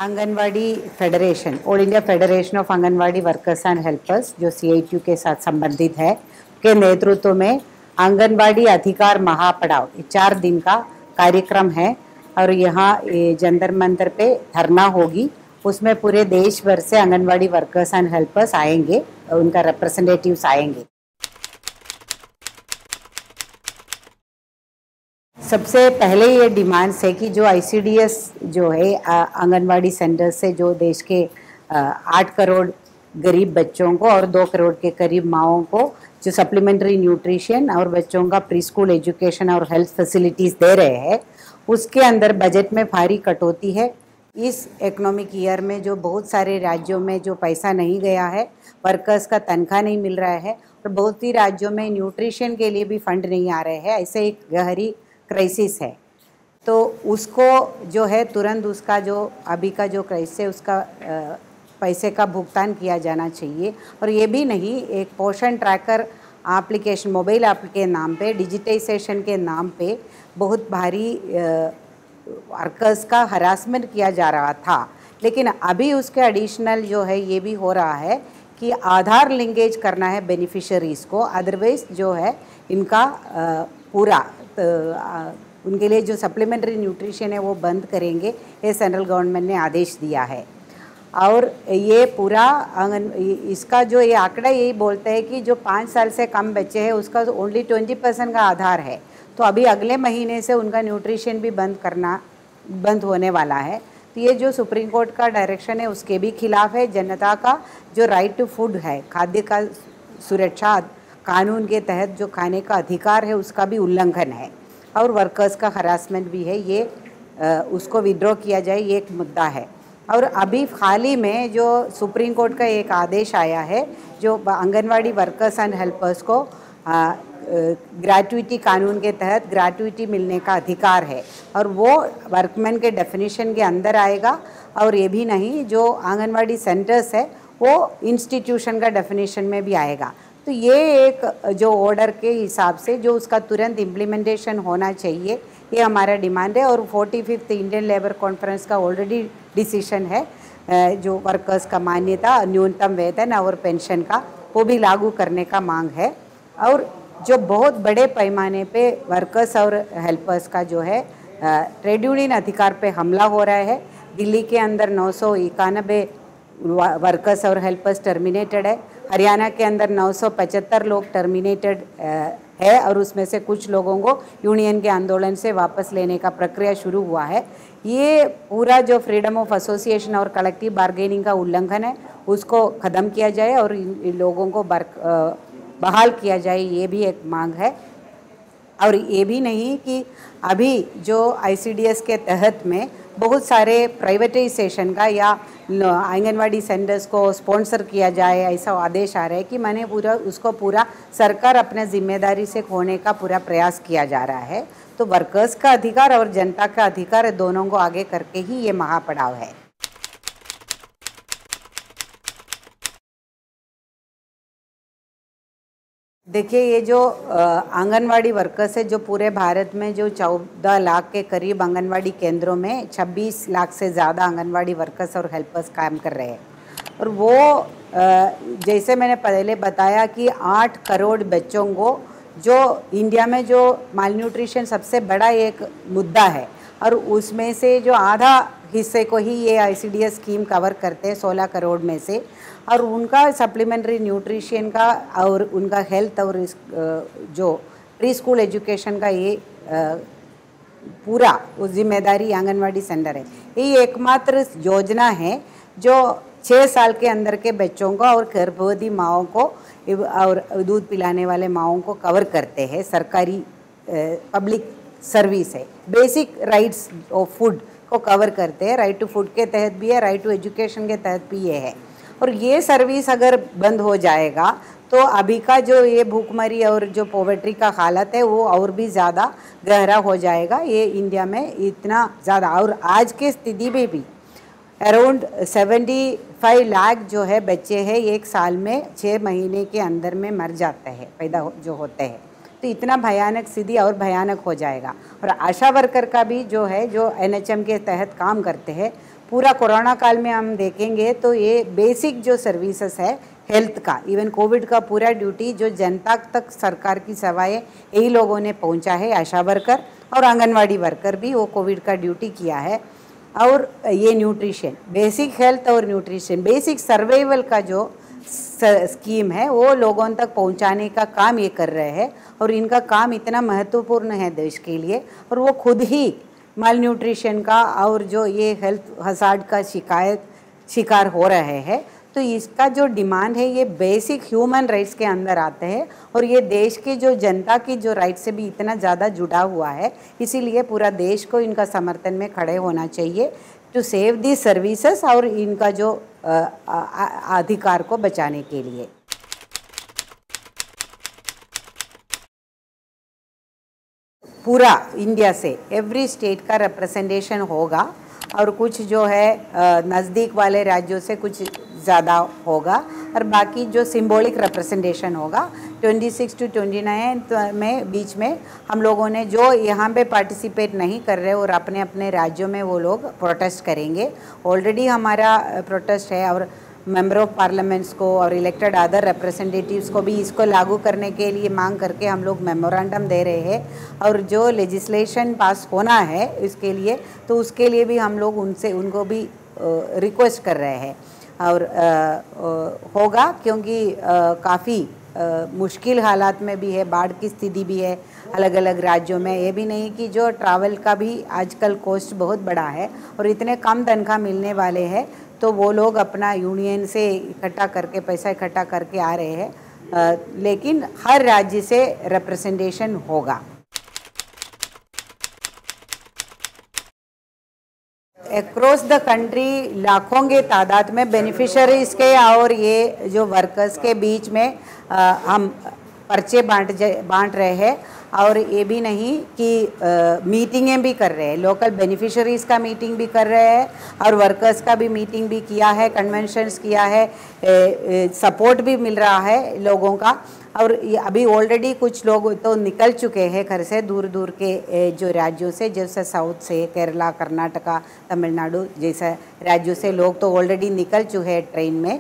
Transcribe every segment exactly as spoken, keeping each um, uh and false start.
Anganwadi federation, all India federation of anganwadi workers and helpers, जो C I T U के साथ संबंधित है, के नेतृत्व में आंगनवाड़ी अधिकार महापड़ाव चार दिन का कार्यक्रम है और यहाँ जंतर मंतर पे धरना होगी। उसमें पूरे देश भर से आंगनवाड़ी वर्कर्स एंड हेल्पर्स आएंगे, उनका रिप्रेजेंटेटिव्स आएंगे। सबसे पहले ये डिमांड्स है कि जो आई सी डी एस जो है आंगनवाड़ी सेंटर से जो देश के आठ करोड़ गरीब बच्चों को और दो करोड़ के करीब माओं को जो सप्लीमेंट्री न्यूट्रिशन और बच्चों का प्री स्कूल एजुकेशन और हेल्थ फैसिलिटीज़ दे रहे हैं, उसके अंदर बजट में भारी कटौती है। इस इकोनॉमिक ईयर में जो बहुत सारे राज्यों में जो पैसा नहीं गया है, वर्कर्स का तनख्वाह नहीं मिल रहा है और बहुत ही राज्यों में न्यूट्रिशन के लिए भी फंड नहीं आ रहे हैं, ऐसे एक गहरी क्राइसिस है। तो उसको जो है तुरंत उसका जो अभी का जो क्राइसिस है उसका पैसे का भुगतान किया जाना चाहिए। और ये भी नहीं, एक पोषण ट्रैकर एप्लीकेशन मोबाइल ऐप के नाम पे, डिजिटाइजेशन के नाम पे बहुत भारी वर्कर्स का हरासमेंट किया जा रहा था, लेकिन अभी उसके एडिशनल जो है ये भी हो रहा है कि आधार लिंकेज करना है बेनिफिशरीज़ को, अदरवाइज जो है इनका पूरा तो उनके लिए जो सप्लीमेंट्री न्यूट्रिशन है वो बंद करेंगे, ये सेंट्रल गवर्नमेंट ने आदेश दिया है। और ये पूरा आंगन इसका जो ये आंकड़ा यही बोलता है कि जो पाँच साल से कम बच्चे हैं उसका ओनली ट्वेंटी परसेंट का आधार है। तो अभी अगले महीने से उनका न्यूट्रिशन भी बंद करना बंद होने वाला है। तो ये जो सुप्रीम कोर्ट का डायरेक्शन है उसके भी खिलाफ है। जनता का जो राइट टू फूड है, खाद्य का सुरक्षा कानून के तहत जो खाने का अधिकार है उसका भी उल्लंघन है और वर्कर्स का हरासमेंट भी है। ये आ, उसको विड्रॉ किया जाए, ये एक मुद्दा है। और अभी हाल ही में जो सुप्रीम कोर्ट का एक आदेश आया है, जो आंगनवाड़ी वर्कर्स एंड हेल्पर्स को ग्रेट्युटी कानून के तहत ग्रेट्युटी मिलने का अधिकार है और वो वर्कमैन के डेफिनेशन के अंदर आएगा। और ये भी नहीं, जो आंगनवाड़ी सेंटर्स है वो इंस्टीट्यूशन का डेफिनेशन में भी आएगा। तो ये एक जो ऑर्डर के हिसाब से जो उसका तुरंत इम्प्लीमेंटेशन होना चाहिए, ये हमारा डिमांड है। और forty fifth Indian labour conference का ऑलरेडी डिसीजन है, जो वर्कर्स का मान्यता, न्यूनतम वेतन और पेंशन का, वो भी लागू करने का मांग है। और जो बहुत बड़े पैमाने पे वर्कर्स और हेल्पर्स का जो है ट्रेड यूनियन अधिकार पे हमला हो रहा है। दिल्ली के अंदर नौ सौ इक्यानबे वर्कर्स और हेल्पर्स टर्मिनेटेड है, हरियाणा के अंदर नौ सौ पचहत्तर लोग टर्मिनेटेड है और उसमें से कुछ लोगों को यूनियन के आंदोलन से वापस लेने का प्रक्रिया शुरू हुआ है। ये पूरा जो फ्रीडम ऑफ एसोसिएशन और कलेक्टिव बार्गेनिंग का उल्लंघन है, उसको ख़त्म किया जाए और इन लोगों को बहाल किया जाए, ये भी एक मांग है। और ये भी नहीं कि अभी जो आई सी डी एस के तहत में बहुत सारे प्राइवेटाइजेशन का या आंगनवाड़ी सेंटर्स को स्पॉन्सर किया जाए, ऐसा आदेश आ रहा है कि मैंने पूरा उसको पूरा सरकार अपने जिम्मेदारी से खोने का पूरा प्रयास किया जा रहा है। तो वर्कर्स का अधिकार और जनता का अधिकार दोनों को आगे करके ही ये महापड़ाव है। देखिए, ये जो आंगनवाड़ी वर्कर्स है, जो पूरे भारत में जो चौदह लाख के करीब आंगनवाड़ी केंद्रों में छब्बीस लाख से ज़्यादा आंगनवाड़ी वर्कर्स और हेल्पर्स काम कर रहे हैं। और वो जैसे मैंने पहले बताया कि आठ करोड़ बच्चों को, जो इंडिया में जो माल न्यूट्रिशन सबसे बड़ा एक मुद्दा है और उसमें से जो आधा हिस्से को ही ये I C D S scheme cover करते हैं, सोलह करोड़ में से। और उनका सप्लीमेंट्री न्यूट्रिशन का और उनका हेल्थ और जो प्री स्कूल एजुकेशन का ये पूरा उस जिम्मेदारी आंगनवाड़ी सेंटर है। ये एकमात्र योजना है जो छः साल के अंदर के बच्चों को और गर्भवती माँओं को और दूध पिलाने वाले माँओं को कवर करते हैं। सरकारी पब्लिक सर्विस है, बेसिक राइट्स ऑफ फूड को कवर करते हैं। राइट टू फूड के तहत भी है, राइट टू एजुकेशन के तहत भी ये है। और ये सर्विस अगर बंद हो जाएगा तो अभी का जो ये भूखमरी और जो पॉवर्टी का हालत है वो और भी ज़्यादा गहरा हो जाएगा। ये इंडिया में इतना ज़्यादा, और आज की स्थिति में भी अराउंड सेवेंटी फाइव लाख जो है बच्चे हैं एक साल में छः महीने के अंदर में मर जाते हैं, पैदा हो, जो होते हैं। तो इतना भयानक स्थिति और भयानक हो जाएगा। और आशा वर्कर का भी जो है, जो एन एच एम के तहत काम करते हैं, पूरा कोरोना काल में हम देखेंगे तो ये बेसिक जो सर्विसेज है हेल्थ का, इवन कोविड का पूरा ड्यूटी जो जनता तक सरकार की सेवाएं यही लोगों ने पहुंचा है। आशा वर्कर और आंगनवाड़ी वर्कर भी वो कोविड का ड्यूटी किया है। और ये न्यूट्रिशन, बेसिक हेल्थ और न्यूट्रिशन, बेसिक सर्वाइवल का जो स्कीम है वो लोगों तक पहुंचाने का काम ये कर रहे हैं। और इनका काम इतना महत्वपूर्ण है देश के लिए, और वो खुद ही माल न्यूट्रिशन का और जो ये हेल्थ हजार्ड का शिकायत शिकार हो रहे हैं। तो इसका जो डिमांड है ये बेसिक ह्यूमन राइट्स के अंदर आते हैं, और ये देश के जो जनता की जो राइट से भी इतना ज़्यादा जुड़ा हुआ है। इसीलिए पूरा देश को इनका समर्थन में खड़े होना चाहिए टू सेव दी सर्विसेज और इनका जो अधिकार को बचाने के लिए। पूरा इंडिया से एवरी स्टेट का रिप्रेजेंटेशन होगा, और कुछ जो है नज़दीक वाले राज्यों से कुछ ज़्यादा होगा, और बाकी जो सिंबॉलिक रिप्रेजेंटेशन होगा छब्बीस टू उनतीस में बीच में हम लोगों ने जो यहाँ पे पार्टिसिपेट नहीं कर रहे और अपने अपने राज्यों में वो लोग प्रोटेस्ट करेंगे। ऑलरेडी हमारा प्रोटेस्ट है, और मेंबर ऑफ पार्लियामेंट्स को और इलेक्टेड अदर रिप्रेजेंटेटिव्स को भी इसको लागू करने के लिए मांग करके हम लोग मेमोरेंडम दे रहे हैं। और जो लेजिस्लेशन पास होना है इसके लिए, तो उसके लिए भी हम लोग उनसे उनको भी रिक्वेस्ट कर रहे हैं। और आ, आ, होगा क्योंकि काफ़ी मुश्किल हालात में भी है, बाढ़ की स्थिति भी है अलग अलग राज्यों में। ये भी नहीं कि जो ट्रैवल का भी आजकल कॉस्ट बहुत बड़ा है, और इतने कम तनख्वाह मिलने वाले हैं, तो वो लोग अपना यूनियन से इकट्ठा करके पैसा इकट्ठा करके आ रहे हैं। आ, लेकिन हर राज्य से रिप्रेजेंटेशन होगा। अक्रॉस द कंट्री लाखों के तादाद में बेनिफिशरीज़ के और ये जो वर्कर्स के बीच में आ, हम पर्चे बांट बांट रहे हैं। और ये भी नहीं कि मीटिंगें भी कर रहे हैं, लोकल बेनिफिशरीज़ का मीटिंग भी कर रहे हैं, और वर्कर्स का भी मीटिंग भी किया है, कन्वेंशंस किया है, सपोर्ट भी मिल रहा है लोगों का। और अभी ऑलरेडी कुछ लोग तो निकल चुके हैं घर से, दूर दूर के जो राज्यों से, जैसे साउथ से, केरला, कर्नाटका, तमिलनाडु जैसे राज्यों से लोग तो ऑलरेडी निकल चुके हैं ट्रेन में।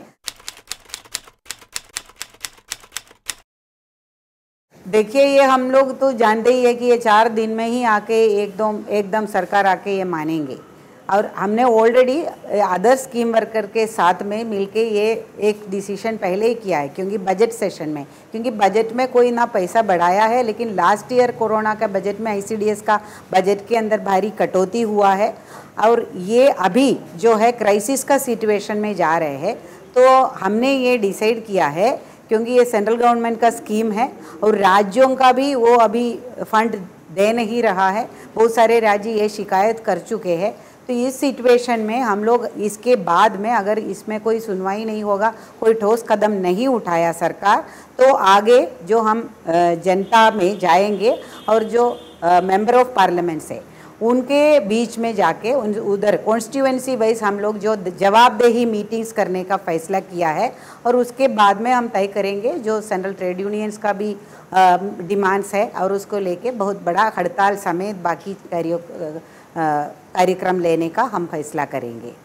देखिए, ये हम लोग तो जानते ही है कि ये चार दिन में ही आके एकदम एकदम सरकार आके ये मानेंगे। और हमने ऑलरेडी अदर स्कीम वर्कर के साथ में मिलके ये एक डिसीजन पहले ही किया है, क्योंकि बजट सेशन में, क्योंकि बजट में कोई ना पैसा बढ़ाया है, लेकिन लास्ट ईयर कोरोना का बजट में आईसीडीएस का बजट के अंदर भारी कटौती हुआ है। और ये अभी जो है क्राइसिस का सिचुएशन में जा रहे हैं, तो हमने ये डिसाइड किया है, क्योंकि ये सेंट्रल गवर्नमेंट का स्कीम है और राज्यों का भी वो अभी फंड दे नहीं रहा है। बहुत सारे राज्य ये शिकायत कर चुके हैं। तो इस सिचुएशन में हम लोग इसके बाद में अगर इसमें कोई सुनवाई नहीं होगा, कोई ठोस कदम नहीं उठाया सरकार, तो आगे जो हम जनता में जाएंगे और जो मेंबर ऑफ पार्लियामेंट से उनके बीच में जाके उन उधर कॉन्स्टिट्यूएंसी वाइज हम लोग जो जवाबदेही मीटिंग्स करने का फैसला किया है। और उसके बाद में हम तय करेंगे जो सेंट्रल ट्रेड यूनियंस का भी डिमांड्स है, और उसको लेके बहुत बड़ा हड़ताल समेत बाकी कार्यों कार्यक्रम लेने का हम फैसला करेंगे।